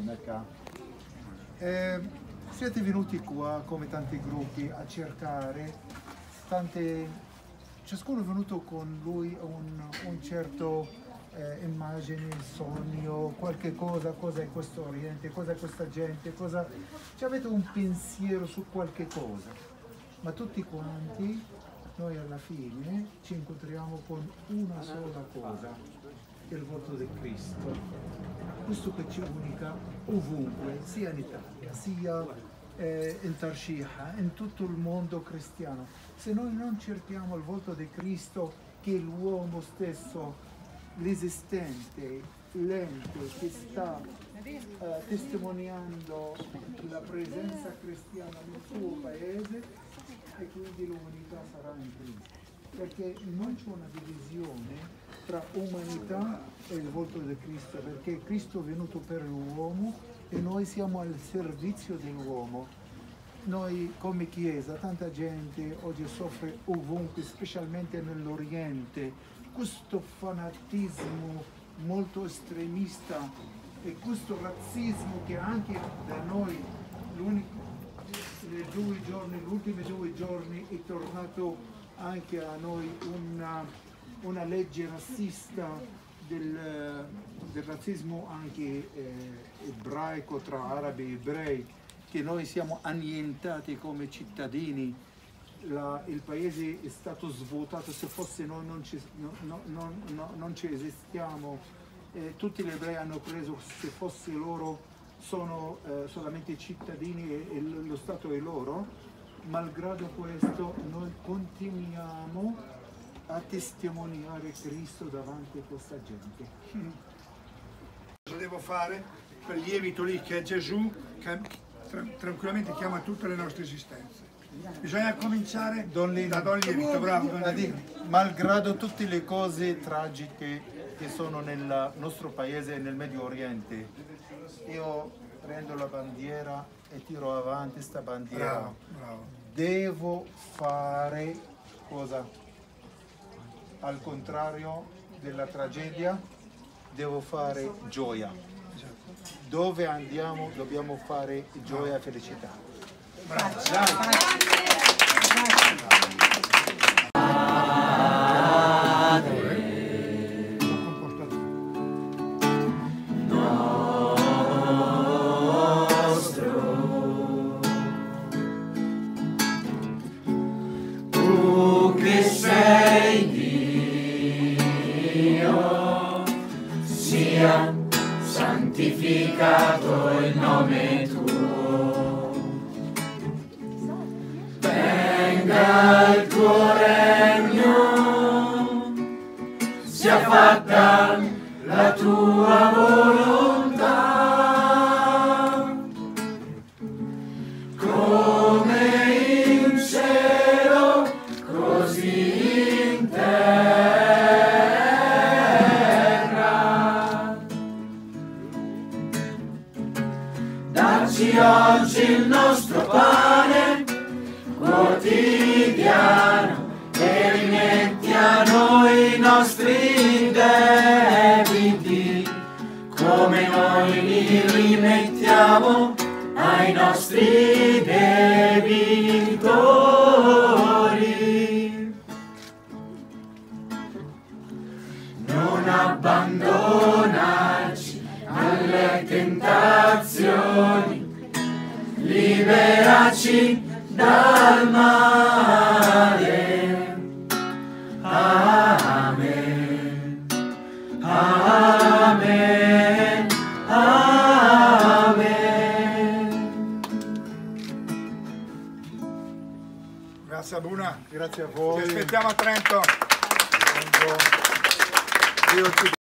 Monaca. Siete venuti qua come tanti gruppi a cercare ciascuno è venuto con lui un certo immagine, sogno, qualche cosa è questo Oriente, cosa è questa gente, avete un pensiero su qualche cosa, ma tutti quanti noi alla fine ci incontriamo con una sola cosa, il volto di Cristo, questo che ci unica ovunque, sia in Italia, sia in Tarshiha, in tutto il mondo cristiano. Se noi non cerchiamo il volto di Cristo, che è l'uomo stesso, l'esistente, l'ente che sta testimoniando la presenza cristiana nel suo paese, e quindi l'umanità sarà in crisi. Perché non c'è una divisione tra umanità e il volto di Cristo, perché Cristo è venuto per l'uomo e noi siamo al servizio dell'uomo. Noi come Chiesa, tanta gente oggi soffre ovunque, specialmente nell'Oriente, questo fanatismo molto estremista e questo razzismo che anche da noi gli ultimi 2 giorni è tornato anche a noi una legge razzista del razzismo anche ebraico tra arabi e ebrei, che noi siamo annientati come cittadini. Il paese è stato svuotato, se fosse noi non ci esistiamo, tutti gli ebrei hanno preso, se fosse loro sono solamente cittadini e lo Stato è loro. Malgrado questo noi continuiamo a testimoniare Cristo davanti a questa gente. Cosa devo fare per il lievito lì che è Gesù, che tranquillamente chiama tutte le nostre esistenze? Bisogna cominciare da Don Lievito, bravo. Malgrado tutte le cose tragiche che sono nel nostro paese e nel Medio Oriente, io prendo la bandiera e tiro avanti questa bandiera. Bravo, bravo. Devo fare cosa? Al contrario della tragedia, devo fare gioia. Dove andiamo dobbiamo fare gioia e felicità. Bravo. Tu che sei Dio, sia santificato il nome tuo, venga il tuo regno, sia fatta la tua volontà, come in cielo, così in terra. Dacci oggi il nostro pane quotidiano e rimetti a noi i nostri debiti, come noi li rimettiamo ai nostri debitori. Non abbandonarci alle tentazioni, liberaci dal male. Amen. Amen. Amen. Grazie a Buna. Grazie a voi. Ti aspettiamo a Trento. Dio ti